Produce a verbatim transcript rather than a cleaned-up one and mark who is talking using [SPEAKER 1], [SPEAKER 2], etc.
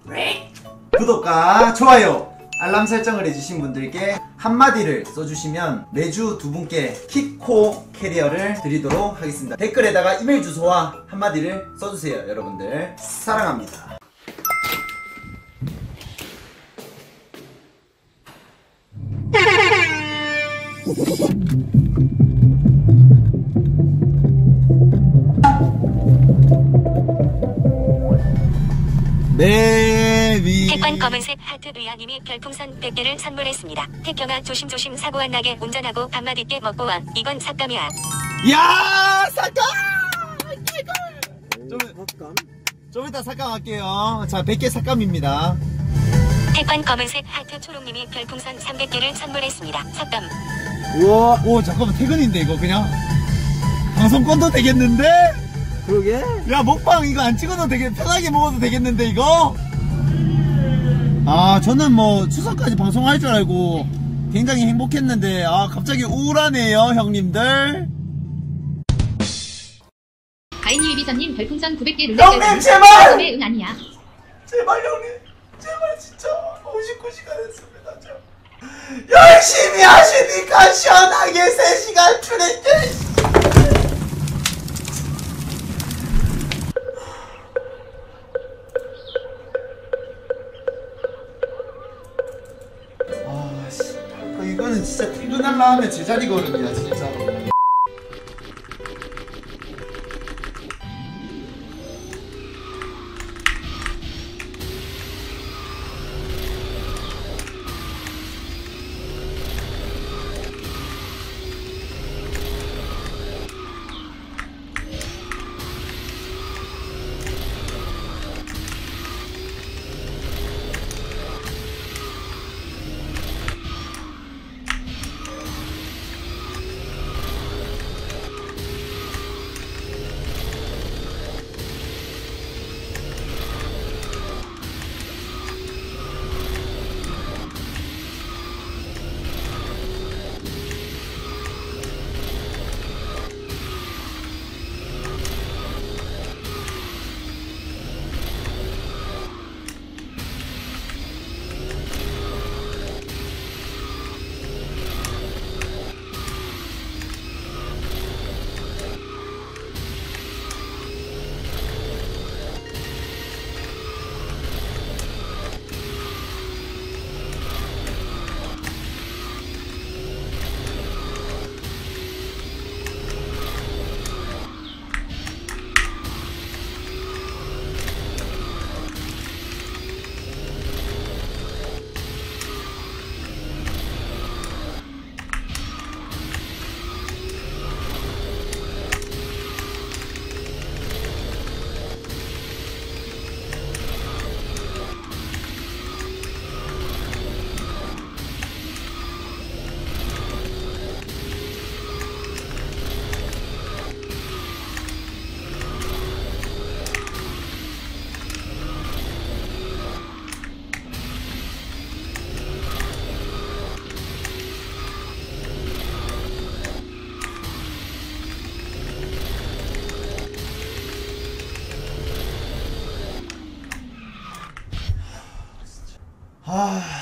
[SPEAKER 1] 구독과 좋아요 알람 설정을 해주신 분들께 한마디를 써주시면 매주 두 분께 키코 캐리어를 드리도록 하겠습니다. 댓글에다가 이메일 주소와 한마디를 써주세요. 여러분들 사랑합니다. 네비
[SPEAKER 2] 택관 검은색 하트 의아님이 별풍선 백 개를 선물했습니다. 태경아 조심조심 사고 안 나게 운전하고 밥 맛있게 먹고 와. 이건 삭감이야.
[SPEAKER 1] 야 삭감! 좀, 좀 이따 삭감할게요. 자 백 개 삭감입니다.
[SPEAKER 2] 택관 검은색 하트 초록님이 별풍선 삼백 개를 선물했습니다. 삭감.
[SPEAKER 1] 우와. 오 잠깐만 퇴근인데 이거 그냥 방송권도 되겠는데?
[SPEAKER 3] 그러게?
[SPEAKER 1] 야 먹방 이거 안 찍어도 되게 편하게 먹어도 되겠는데 이거? 아 저는 뭐 추석까지 방송할 줄 알고 굉장히 행복했는데 아 갑자기 우울하네요 형님들.
[SPEAKER 4] 가인이 유비선님 별풍선 구백 개 룰렛
[SPEAKER 1] 형님 제발!
[SPEAKER 4] 응 아니야.
[SPEAKER 1] 제발 형님 제발 진짜 오십구 시간 했습니다. 저 열심히 하시니까 시원하게 세 시간 출연해. 이거는 진짜 퇴근하려 하면 제자리 걸음이야 진짜로. 아